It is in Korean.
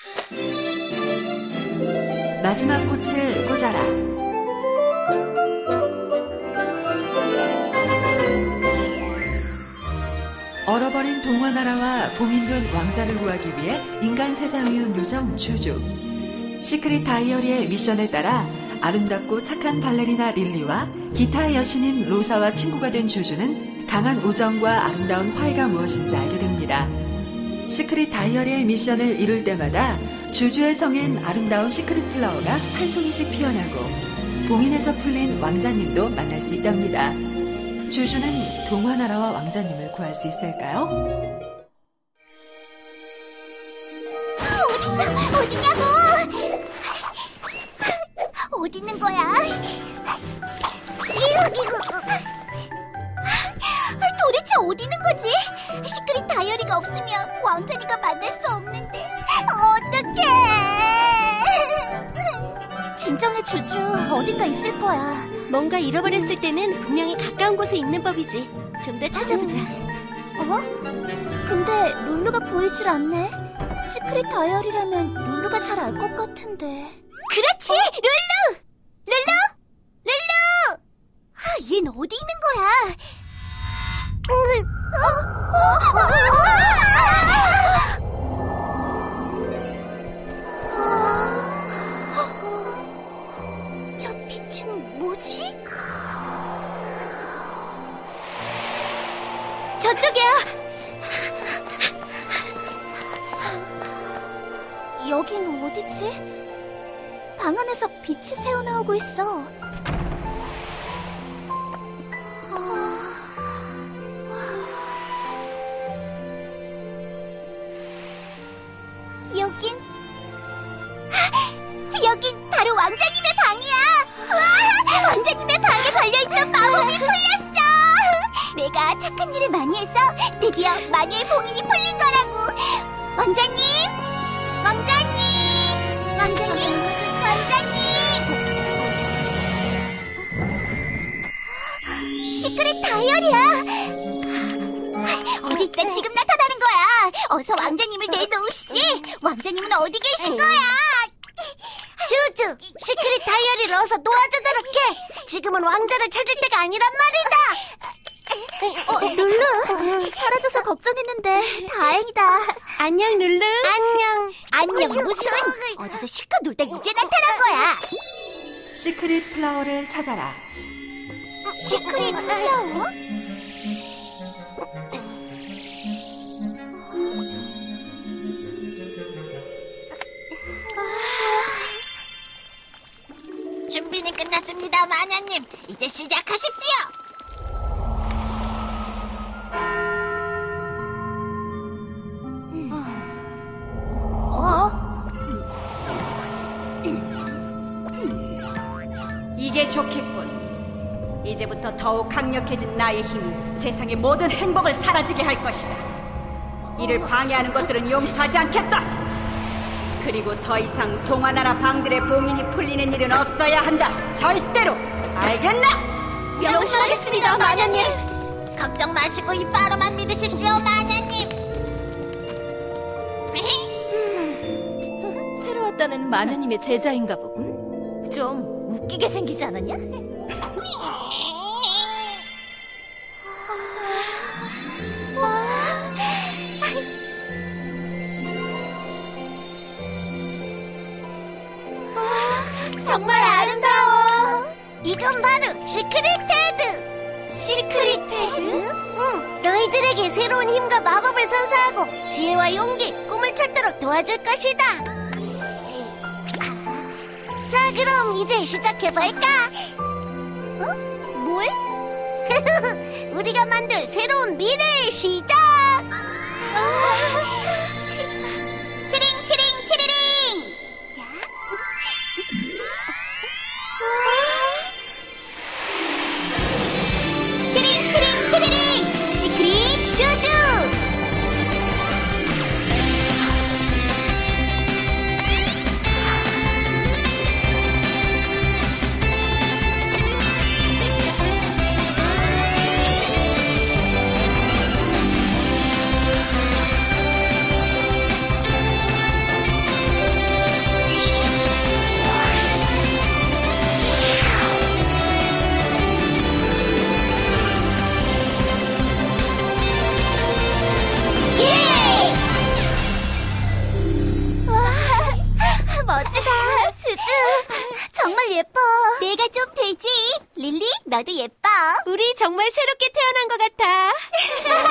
마지막 꽃을 꽂아라. 얼어버린 동화나라와 봉인된 왕자를 구하기 위해 인간 세상에 온 요정 주주. 시크릿 다이어리의 미션에 따라 아름답고 착한 발레리나 릴리와 기타의 여신인 로사와 친구가 된 주주는 강한 우정과 아름다운 화해가 무엇인지 알게 됩니다. 시크릿 다이어리의 미션을 이룰 때마다 주주의 성엔 아름다운 시크릿 플라워가 한 송이씩 피어나고 봉인에서 풀린 왕자님도 만날 수 있답니다. 주주는 동화나라와 왕자님을 구할 수 있을까요? 어딨어? 어디냐고? 어디 있는 거야? 도대체 어디 있는 거지? 시크릿 다이어리가 없으면 왕자님과 만날 수 없는데 어떡해? 진정해 주주, 어딘가 있을 거야. 뭔가 잃어버렸을 때는 분명히 가까운 곳에 있는 법이지. 좀 더 찾아보자. 근데 룰루가 보이질 않네. 시크릿 다이어리라면 룰루가 잘 알 것 같은데. 그렇지! 룰루! 룰루! 룰루! 얜 어디 있는 거야? 저 빛은 뭐지? 저쪽이야! 여긴 어디지? 방 안에서 빛이 새어나오고 있어. 여긴 바로 왕자님의 방이야. 우와, 왕자님의 방에 걸려있던 마법이 풀렸어. 내가 착한 일을 많이 해서 드디어 마녀의 봉인이 풀린 거라고. 왕자님, 왕자님, 왕자님, 왕자님. 시크릿 다이어리야. 어디 있다 지금 나타나는 거야. 어서 왕자님을 내놓으시지. 왕자님은 어디 계신 거야? 주주, 시크릿 다이어리를 어서 놓아주도록 해. 지금은 왕자를 찾을 때가 아니란 말이다. 룰루, 사라져서 걱정했는데 다행이다. 안녕, 룰루. 안녕 무슨? 어디서 실컷 놀다 이제 나타난 거야. 시크릿 플라워를 찾아라. 시크릿 플라워? 준비는 끝났습니다, 마녀님. 이제 시작하십시오. 이게 좋겠군. 이제부터 더욱 강력해진 나의 힘이 세상의 모든 행복을 사라지게 할 것이다. 이를 방해하는 것들은 용서하지 않겠다. 그리고 더 이상 동화나라 방들의 봉인이 풀리는 일은 없어야 한다. 절대로. 알겠나? 명심하겠습니다, 마녀님. 걱정 마시고 이 바로만 믿으십시오, 마녀님. 새로 왔다는 마녀님의 제자인가 보군. 좀 웃기게 생기지 않았냐? 정말 아름다워. 이건 바로 시크릿 패드. 시크릿 패드? 응, 너희들에게 새로운 힘과 마법을 선사하고 지혜와 용기, 꿈을 찾도록 도와줄 것이다. 자, 그럼 이제 시작해볼까? 뭘? 우리가 만들 새로운 미래의 시작! 치링 치링 치리링! 치링 치링 치리링! 시크릿 주주! 멋지다. 주주, 정말 예뻐. 내가 좀 되지? 릴리, 너도 예뻐. 우리 정말 새롭게 태어난 것 같아.